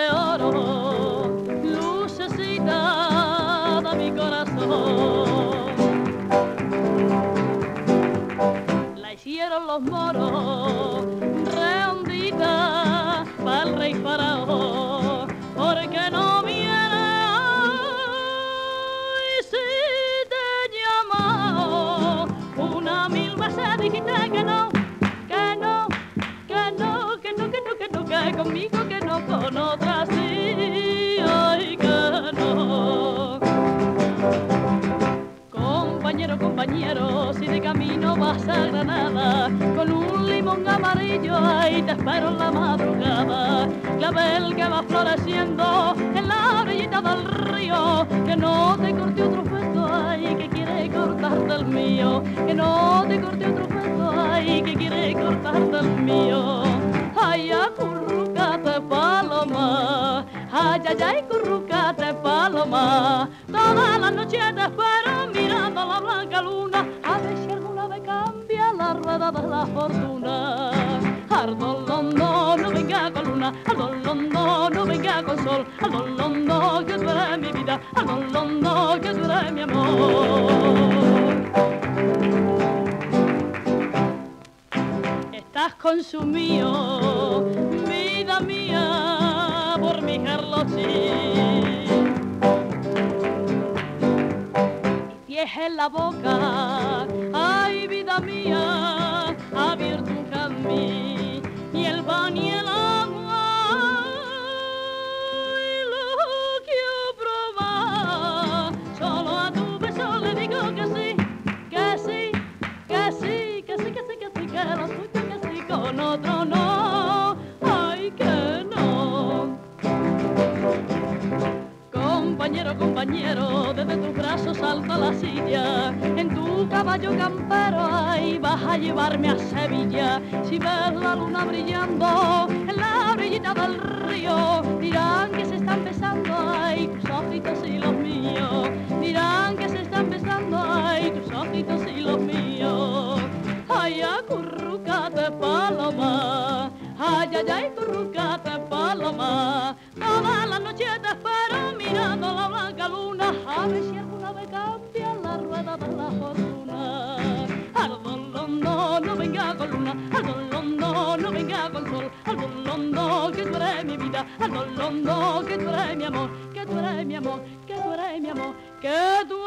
de oro, lucecita de mi corazón. La hicieron los moros, redondita, pa'l rey faraón, porque no viene. Y si te llamo una mil veces dijiste que no, que no, que no, que no, que no, que no, que conmigo que no, con otra sí, ay que no. Compañero, compañero, si de camino vas a Granada, con un limón amarillo ahí te espero en la madrugada. Clavel que va floreciendo en la orillita del río, que no te corte otro feto, ay, que quiere cortarte el mío, que no te corte otro feto, ay, que quiere cortarte el mío. Ay, acurrucate paloma, ay, ay, ay, currucate paloma, toda la noche te espero mirando la blanca luna, a ver si alguna vez cambia la rueda de la fortuna. Ardolondo, no venga con luna, ardolondo, no venga con sol, ardolondo, que tú eres mi vida, ardolondo, que tú eres mi amor. Estás consumido, vida mía, por mi Carlosín. Y pies en la boca, ay, vida mía, abierto un jazmín, y el pan y el agua, y lo quiero probar, solo a tu beso le digo que sí, que sí, que sí, que sí, que sí, que sí, que lo suyo que sí, con otro no, ay que no. Compañero, compañero, desde tus brazos salto a la silla, en tu caballo campero ahí vas a llevarme a Sevilla. Si ves la luna brillando en la orillita del río, dirán que se están besando ay tus ojitos y los míos, dirán que se están besando ay tus ojitos y los míos. Ay, acurrucate paloma, ay, ay, ay, currucate paloma, toda la noche te espero mirando la blanca luna, a ver si alguna vez cambia la rueda de la fortuna. Ardolondo, no venga con luna, ardolondo, no venga con sol, ardolondo, que tú eres mi vida, ardolondo, que tú eres mi amor, que tú eres mi amor, que tú eres mi amor, que tú